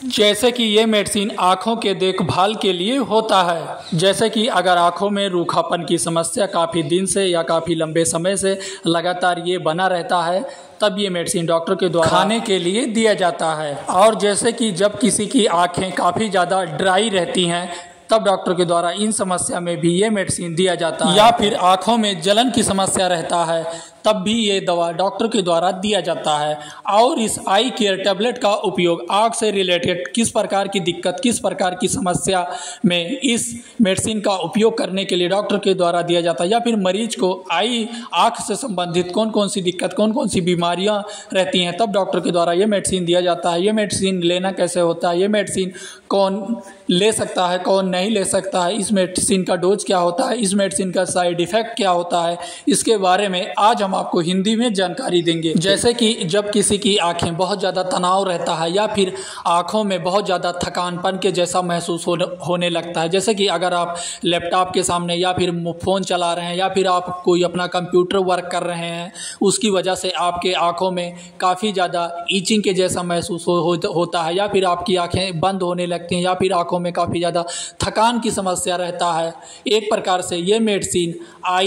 जैसे कि ये मेडिसिन आँखों के देखभाल के लिए होता है। जैसे कि अगर आँखों में रूखापन की समस्या काफ़ी दिन से या काफ़ी लंबे समय से लगातार ये बना रहता है, तब ये मेडिसिन डॉक्टर के द्वारा खाने के लिए दिया जाता है। और जैसे कि जब किसी की आँखें काफ़ी ज़्यादा ड्राई रहती हैं, तब डॉक्टर के द्वारा इन समस्या में भी ये मेडिसिन दिया जाता है। या फिर आँखों में जलन की समस्या रहता है, तब भी ये दवा डॉक्टर के द्वारा दिया जाता है। और इस आई केयर टैबलेट का उपयोग आँख से रिलेटेड किस प्रकार की दिक्कत, किस प्रकार की समस्या में इस मेडिसिन का उपयोग करने के लिए डॉक्टर के द्वारा दिया जाता है, या फिर मरीज को आँख से संबंधित कौन कौन सी दिक्कत, कौन कौन सी बीमारियां रहती हैं, तब डॉक्टर के द्वारा ये मेडिसिन दिया जाता है। ये मेडिसिन लेना कैसे होता है, ये मेडिसिन कौन ले सकता है, कौन नहीं ले सकता है, इस मेडिसिन का डोज क्या होता है, इस मेडिसिन का साइड इफ़ेक्ट क्या होता है, इसके बारे में आज हम आपको हिंदी में जानकारी देंगे। जैसे कि जब किसी की आंखें बहुत ज़्यादा तनाव रहता है या फिर आंखों में बहुत ज़्यादा थकानपन के जैसा महसूस होने लगता है, जैसे कि अगर आप लैपटॉप के सामने या फिर फ़ोन चला रहे हैं या फिर आप कोई अपना कंप्यूटर वर्क कर रहे हैं, उसकी वजह से आपके आँखों में काफ़ी ज़्यादा ईचिंग के जैसा महसूस होता है, या फिर आपकी आँखें बंद होने लगती हैं, या फिर आँखों में काफ़ी ज़्यादा थकान की समस्या रहता है। एक प्रकार से ये मेडिसिन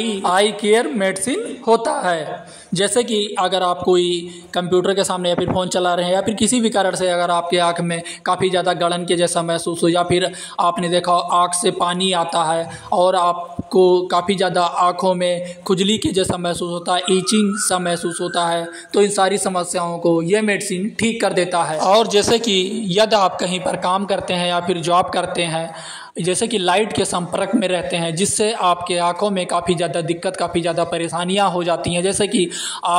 आई केयर मेडिसिन होता है। जैसे कि अगर आप कोई कंप्यूटर के सामने या फिर फ़ोन चला रहे हैं, या फिर किसी भी कारण से अगर आपके आँख में काफ़ी ज़्यादा गलन के जैसा महसूस हो, या फिर आपने देखा आँख से पानी आता है और आपको काफ़ी ज़्यादा आँखों में खुजली के जैसा महसूस होता है, ईचिंग सा महसूस होता है, तो इन सारी समस्याओं को ये मेडिसिन ठीक कर देता है। और जैसे कि यदि आप कहीं पर काम करते हैं या फिर जॉब करते हैं, जैसे कि लाइट के संपर्क में रहते हैं, जिससे आपके आँखों में काफ़ी ज़्यादा दिक्कत, काफ़ी ज़्यादा परेशानियां हो जाती हैं, जैसे कि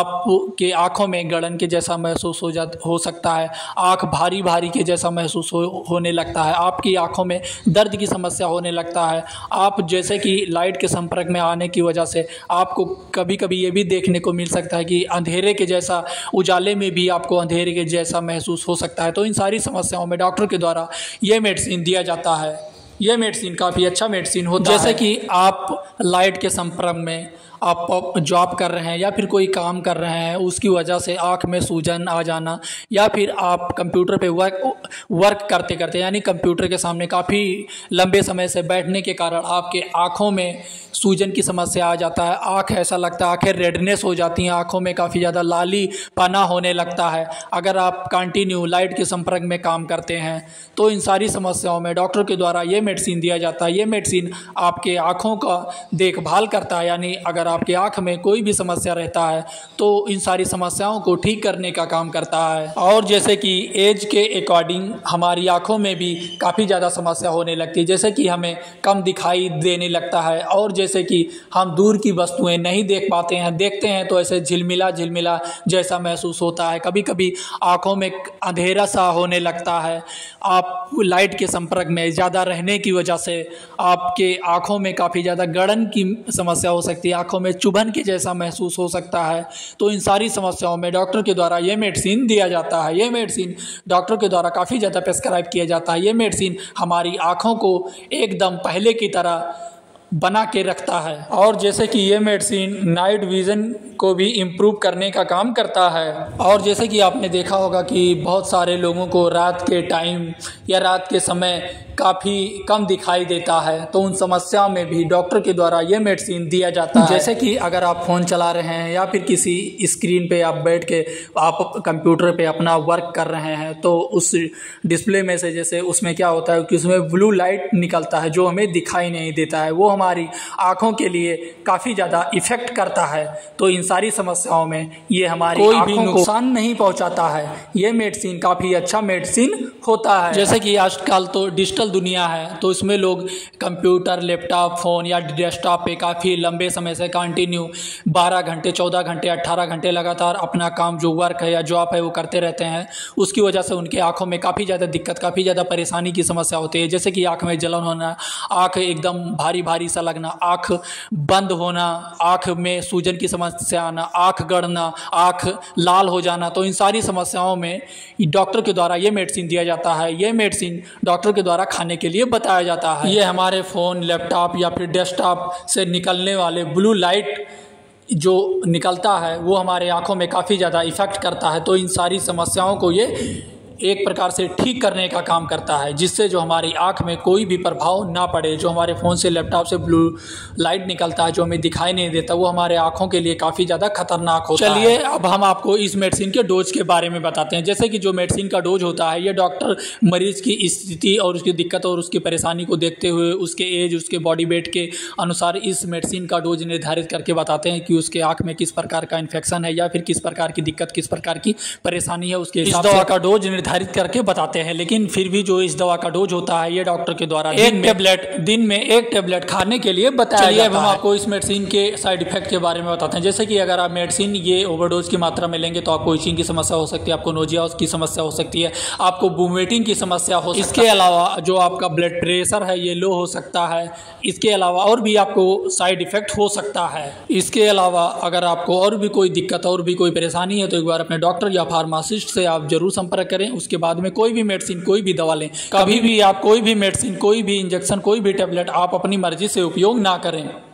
आपके आँखों में गलन के जैसा महसूस हो सकता है, आँख भारी भारी के जैसा महसूस होने लगता है, आपकी आँखों में दर्द की समस्या होने लगता है। आप जैसे कि लाइट के संपर्क में आने की वजह से आपको कभी कभी ये भी देखने को मिल सकता है कि अंधेरे के जैसा, उजाले में भी आपको अंधेरे के जैसा महसूस हो सकता है। तो इन सारी समस्याओं में डॉक्टर के द्वारा ये मेडिसिन दिया जाता है। यह मेडिसिन काफ़ी अच्छा मेडिसिन होता है। जैसे कि आप लाइट के संपर्क में आप जॉब कर रहे हैं या फिर कोई काम कर रहे हैं, उसकी वजह से आँख में सूजन आ जाना, या फिर आप कंप्यूटर पे वर्क करते करते यानी कंप्यूटर के सामने काफ़ी लंबे समय से बैठने के कारण आपके आँखों में सूजन की समस्या आ जाता है, आँख ऐसा लगता है, आँखें रेडनेस हो जाती हैं, आँखों में काफ़ी ज़्यादा लाली पना होने लगता है। अगर आप कंटिन्यू लाइट के संपर्क में काम करते हैं, तो इन सारी समस्याओं में डॉक्टर के द्वारा ये मेडिसिन दिया जाता है। ये मेडिसिन आपके आँखों का देखभाल करता है, यानी अगर आपके आँख में कोई भी समस्या रहता है तो इन सारी समस्याओं को ठीक करने का काम करता है। और जैसे कि एज के अकॉर्डिंग हमारी आँखों में भी काफ़ी ज़्यादा समस्या होने लगती है, जैसे कि हमें कम दिखाई देने लगता है, और जैसे कि हम दूर की वस्तुएं नहीं देख पाते हैं, देखते हैं तो ऐसे झिलमिला झिलमिला जैसा महसूस होता है, कभी कभी आँखों में अंधेरा सा होने लगता है। आप लाइट के संपर्क में ज़्यादा रहने की वजह से आपके आँखों में काफ़ी ज़्यादा गड़न की समस्या हो सकती है, आँखों में चुभन के जैसा महसूस हो सकता है। तो इन सारी समस्याओं में डॉक्टर के द्वारा ये मेडिसिन दिया जाता है। ये मेडिसिन डॉक्टर के द्वारा काफ़ी ज़्यादा प्रेस्क्राइब किया जाता है। ये मेडिसिन हमारी आँखों को एकदम पहले की तरह बना के रखता है। और जैसे कि ये मेडिसिन नाइट विज़न को भी इम्प्रूव करने का काम करता है। और जैसे कि आपने देखा होगा कि बहुत सारे लोगों को रात के टाइम या रात के समय काफ़ी कम दिखाई देता है, तो उन समस्याओं में भी डॉक्टर के द्वारा ये मेडिसिन दिया जाता है। जैसे कि अगर आप फ़ोन चला रहे हैं या फिर किसी स्क्रीन पे आप बैठ के आप कंप्यूटर पे अपना वर्क कर रहे हैं, तो उस डिस्प्ले में से जैसे उसमें क्या होता है कि उसमें ब्लू लाइट निकलता है जो हमें दिखाई नहीं देता है, वो हमारी आँखों के लिए काफ़ी ज़्यादा इफ़ेक्ट करता है। तो इन सारी समस्याओं में ये हमारी कोई भी नुकसान नहीं पहुंचाता है। ये मेडिसिन काफ़ी अच्छा मेडिसिन होता है। जैसे कि आजकल तो डिजिटल दुनिया है, तो इसमें लोग कंप्यूटर, लैपटॉप, फ़ोन या डेस्कटॉप पे काफ़ी लंबे समय से कंटिन्यू 12 घंटे, 14 घंटे, 18 घंटे लगातार अपना काम जो वर्क है या जॉब है वो करते रहते हैं। उसकी वजह से उनके आँखों में काफ़ी ज़्यादा दिक्कत, काफ़ी ज़्यादा परेशानी की समस्या होती है, जैसे कि आँख में जलन होना, आँख एकदम भारी भारी सा लगना, आँख बंद होना, आँख में सूजन की समस्या आना, आँख गड़ना, आँख लाल हो जाना। तो इन सारी समस्याओं में डॉक्टर के द्वारा ये मेडिसिन दिया जाता है। ये मेडिसिन डॉक्टर के द्वारा खाने के लिए बताया जाता है। ये हमारे फ़ोन, लैपटॉप या फिर डेस्कटॉप से निकलने वाले ब्लू लाइट जो निकलता है वो हमारे आँखों में काफ़ी ज़्यादा इफ़ेक्ट करता है। तो इन सारी समस्याओं को ये एक प्रकार से ठीक करने का काम करता है, जिससे जो हमारी आँख में कोई भी प्रभाव ना पड़े। जो हमारे फ़ोन से लैपटॉप से ब्लू लाइट निकलता है जो हमें दिखाई नहीं देता, वो हमारे आँखों के लिए काफ़ी ज़्यादा खतरनाक होता है। चलिए अब हम आपको इस मेडिसिन के डोज के बारे में बताते हैं। जैसे कि जो मेडिसिन का डोज होता है, ये डॉक्टर मरीज़ की स्थिति और उसकी दिक्कत और उसकी परेशानी को देखते हुए, उसके एज, उसके बॉडी वेट के अनुसार इस मेडिसिन का डोज निर्धारित करके बताते हैं कि उसके आँख में किस प्रकार का इन्फेक्शन है या फिर किस प्रकार की दिक्कत, किस प्रकार की परेशानी है, उसके हिसाब से दवा का डोज निर्धारित करके बताते हैं। लेकिन फिर भी जो इस दवा का डोज होता है, ये डॉक्टर के द्वारा दिन में एक टेबलेट खाने के लिए बताया जाता है। अब हम आपको इस मेडिसिन के साइड इफेक्ट के बारे में बताते हैं। जैसे कि अगर आप मेडिसिन ये ओवरडोज की मात्रा में लेंगे तो आपको इचिंग की समस्या हो सकती है, आपको नोजिया की समस्या हो सकती है, आपको वोमिटिंग की समस्या हो सकती है। इसके अलावा जो आपका ब्लड प्रेशर है ये लो हो सकता है। इसके अलावा और भी आपको साइड इफेक्ट हो सकता है। इसके अलावा अगर आपको और भी कोई दिक्कत और भी कोई परेशानी है तो एक बार अपने डॉक्टर या फार्मासिस्ट से आप जरूर संपर्क करें। उसके बाद में कोई भी मेडिसिन, कोई भी दवा लें। कभी भी आप कोई भी मेडिसिन, कोई भी इंजेक्शन, कोई भी टेबलेट आप अपनी मर्जी से उपयोग ना करें।